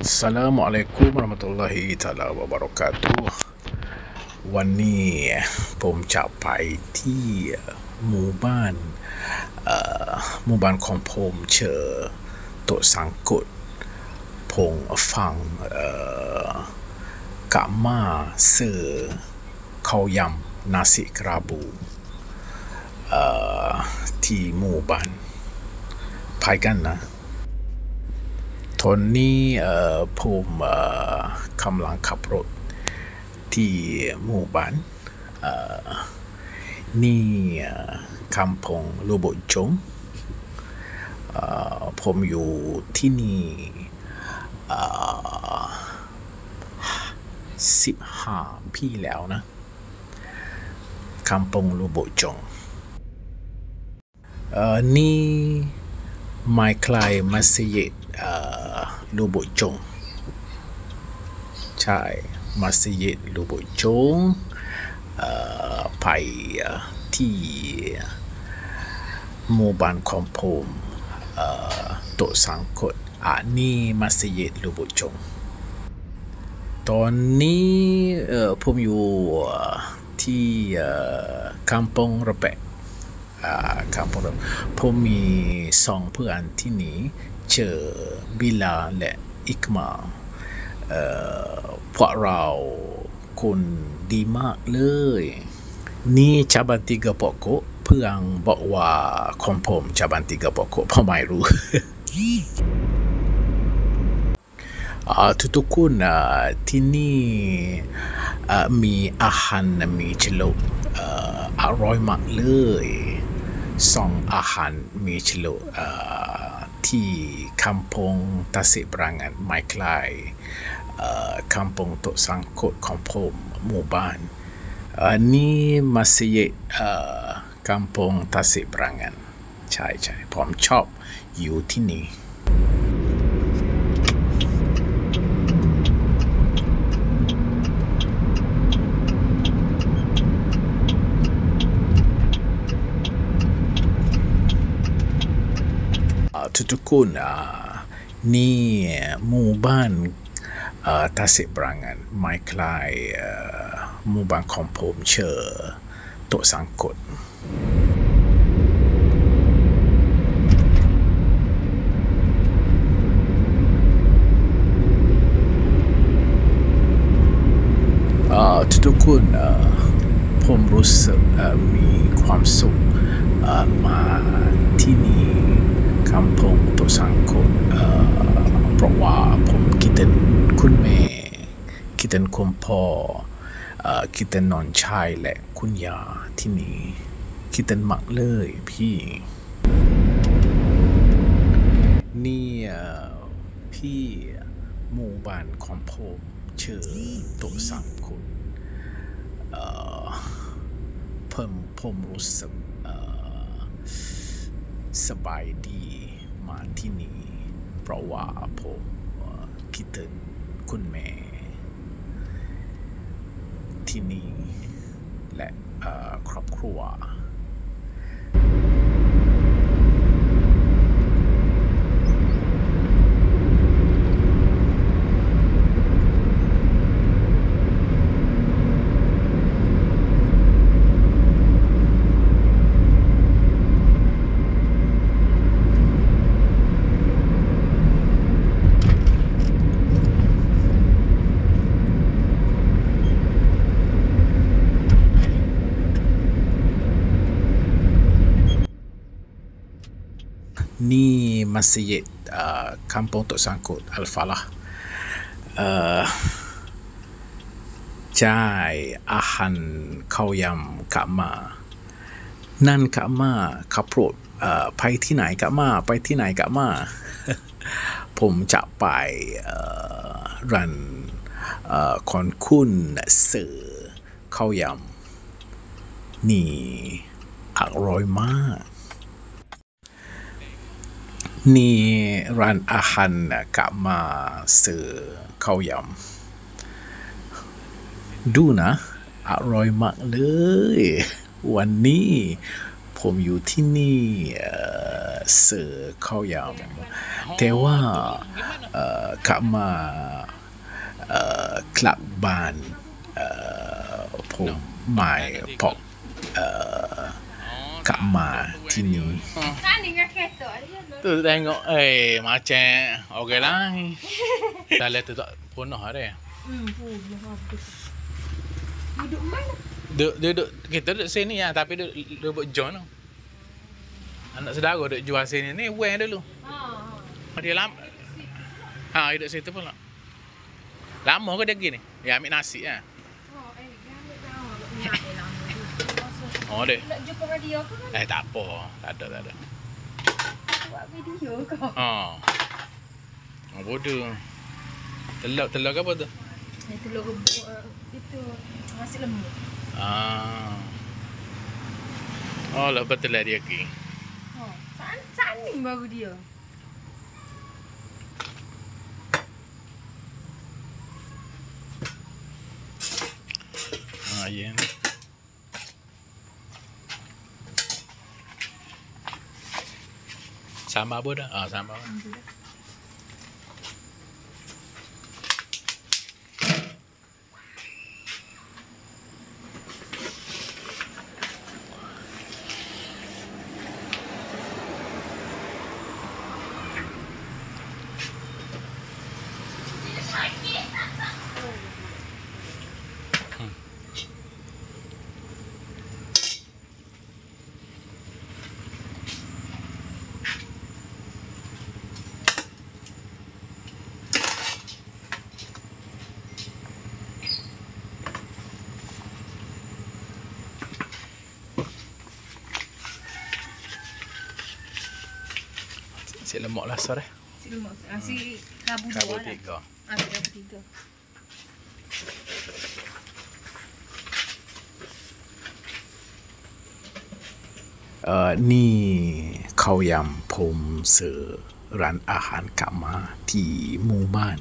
Assalamualaikum warahmatullahi taala wabarakatuh วันนี้ผมจะไปที่หมู่บ้านของผมเชอโตสังกุดผมฟังกะมาเสือข้าวยำนาซิกราบูที่หมู่บ้านไปกันนะตอนนี้ผมกำลังขับรถที่หมู่บ้านนี่คำพงลูโบจงผมอยู่ที่นี่15 ปีแล้วนะคำพงลูโบจงนี่ไม่ไกลมัสยิดลูโบจงใช่มัสยิดลูโบจงไปที่หมู่บ้านของผมโตสังกุดนี่มัสยิดลูโบจงตอนนี้ผมอยู่ที่คำพงระเบะผมมี2 เพื่อนที่นี่เจอบิลาและอิกมาพวกเราคนดีมากเลยนี่Caban Tiga Pokok เพื่อนบอกว่าของผมCaban Tiga Pokok ผมไม่รู้ ทุกคนที่นี่มีอาหารมีฉลกอร่อยมากเลย2 อาหารมีฉลกที่คำพงตาสิบรังันไม่ไกลคำพงโตสังกุดของผมหมู่บ้านนี่มัสยิดคำพงตาสิบรังันใช่ผมชอบอยู่ที่นี่ทุกคนนี่หมู่บ้านตาสิบรังันไม่ไกลหมู่บ้านของผมเชอโตสังกุดทุกคนผมรู้สึกมีความสุขมาที่นี่คำพงโตสังกุดเพราะว่าผมคิดถึงคุณแม่คิดถึงคุณพ่อคิดถึงน้องชายและคุณย่าที่นี่คิดถึงมากเลยพี่นี่พี่หมู่บ้านของผมชื่อโตสังกุดผมรู้สึกสบายดีมาที่นี่เพราะว่าผมคิดถึงคุณแม่ที่นี่และครอบครัวนี่มัสยิดคำพงโตสังกุดอัลฟาละจ่ายอาหารข้าวยำกะมานั่นกะมาขับรถไปที่ไหนกะมาไปที่ไหนกะมา ผมจะไปร้านของคุณเสือข้าวยำนี่อร่อยมากนี่ร้านอาหารกะมาเสือข้าวยำดูนะอร่อยมากเลยวันนี้ผมอยู่ที่นี่เสือข้าวยำแต่ว่ากลับมากลับบ้านผมไม่พอกกลับมาที่นี่ Tu tengok macam okey lah. Dah lihat tu tak punah dah. Punah habis. Duduk mana? Duduk kita duduk sini ya, tapi duduk buat John tu. Anak saudara duduk jual sini ni wen dulu. Dia lama. Duduk situ pula. Lama ke dia gini? Ya ambil nasi ah. Oh deh. Nak jumpa radio ke kan? Tak apa. Tak ada. Buat video ke? Bodoh. Telur ke apa tu? Telur rebus itu nasi lembu. Oh, lepas tu lah dia pergi. Saat ni baru dia. Ya. Sambal apa dah? Sambal. Si lemak lah sore. Si lemak. Si kabu dua lah. Tiga. Kabu tiga. นี่เขายำผมเสือร้านอาหารกลับมาที่หมู่บ้าน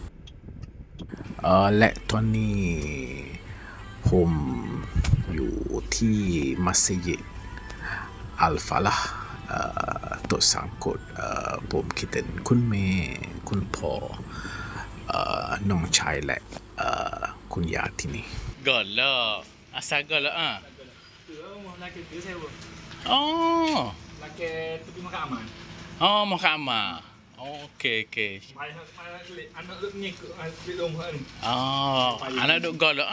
และตอนนี้ผมอยู่ที่มัสยิดอัลฟาลาห์ตัวสังกตผมคิดถึงคุณแม่คุณพ่อน้องชายและคุณยายที่นี่ Golok. Asal golok Laki tu sewa. Oh. Laki tepi makan aman. Oh, Muhammad. Okey. Anak duk ni ke rumah ni. Anak duk golok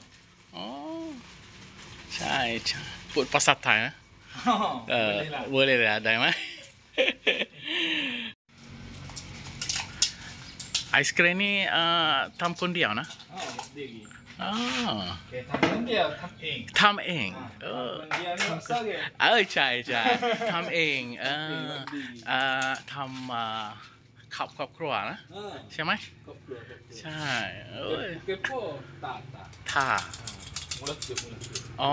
Cai. Put pasar Thai boleh lah ada mah. Aiskrim ni tam kon dia nah. Sendiri. Okay, Tam dia tam eng. Dia ni masak ke? Cai. Tam eng. Tam ครอบครัวนะใช่ไหมครอบครัวใช่เก็บพ่อตาท่า mulut je. อ๋อ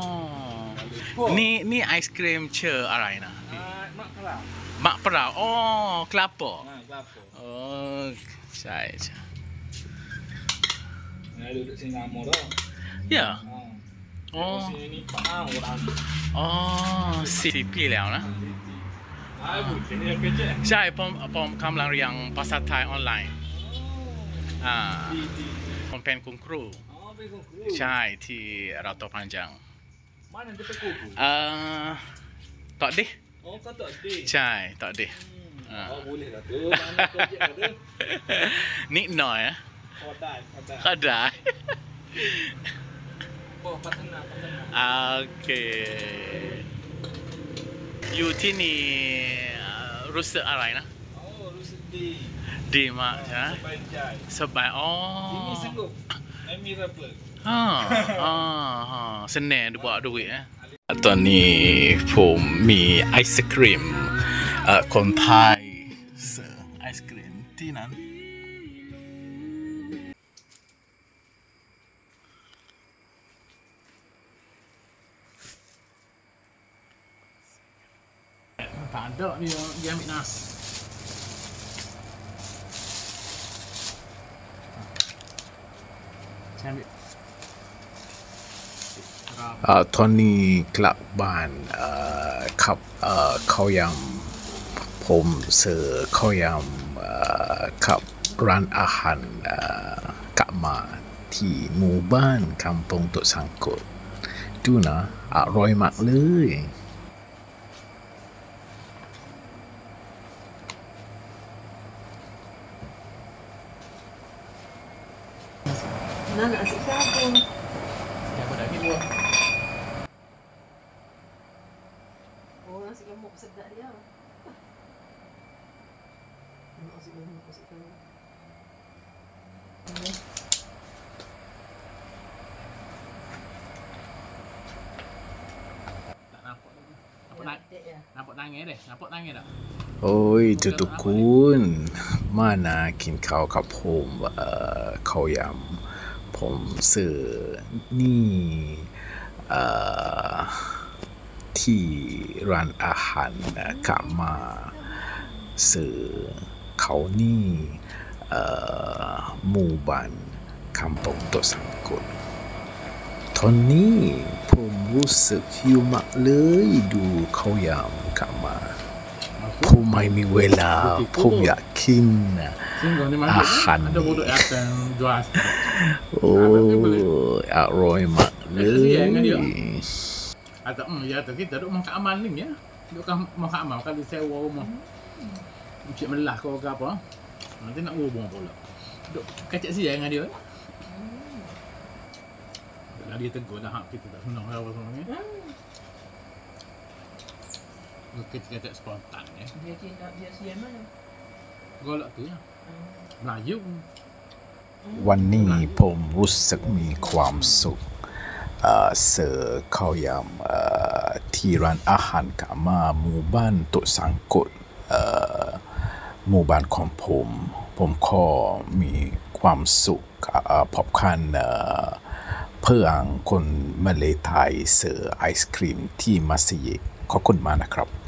นี่ไอศกรีมเชื่ออะไรนะ mak kelap. มะพร้าวอ๋อกลาโป Kelapa. ใช่ Duduk sini lama dah. Ya. Sini ni orang. อ๋อ10 ปีแล้วนะ Bukan dia kerja. ใช่ผมกำลังเรียนภาษาไทยออนไลน์ผมเป็นคุณครูเป็นคุณครูใช่ที่เราตัวพันจัง Mana dia tekuk? ต่อดิ Kau tak ada. ใช่ต่อดิ Boleh lah tu. Mana kerja lah tu. นิดหน่อย Kau dah. ก็ได้ Patana. โอเคอยู่ที่นี่รู้สึกอะไรนะรู้สึกดีดีมากใช่ไหมสบายใจสบายที่นี่สงบไม่มีระเบิดเสน่ห์บอกด้วยนะตอนนี้ผมมีไอศครีมคนไทยเสิร์ฟไอศครีมที่นั้นtak ada dia ambil nasi. Saya ambil. ตอนนี้กลับบ้านขับข้าวยำผมเสือข้าวยำขับร้านอาหารกะมาที่หมู่บ้านคำปงโตสังกตดูนะอร่อยมากเลย Nah, nasi sabun. Yang pada ni buah. Oh, nasi gemuk sedap dia. Nasi gemuk sedap. Tak nampak lagi. Nampak nangis deh. Nampak nangis tak? โอ้ยทุกๆคุณมานะกินข้าวกับผมข้าวยำผมซื้อนี่ที่ร้านอาหารกะมาซื้อเขาวนี่หมู่บ้านคำปงโตสังกตตอนนี้ผมรู้สึกหิวมากเลยดูข้าวยำกะมาผมไม่มีเวลาผมอยากกิน Singgung ni masuk Ahan ada ni. budak akan jual sikit. โอ้อร่อยมากเลย Atau ya tu kita duk makan amal ni ya. Duk kan makan amal kali sewa rumah. Cik melah kau ke apa. Nanti nak hubung pula. Duk kacak siang dengan dia. Dah dia tegur dah hak kita tak senang apa semua ni. Kita spontan ya. Dia siap mana? Golak tu ya. Melayu. วันนี้ผมรู้สึกมีความสุขเสิร์ฟข้าวยำที่ร้านอาหารกะมาหมู่บ้านโตสังกตหมู่บ้านของผมขอมีความสุขพบกันเพื่อนคนมาเลไทยเสิร์ฟไอศครีมที่มัสยิดขอบคุณมากนะครับ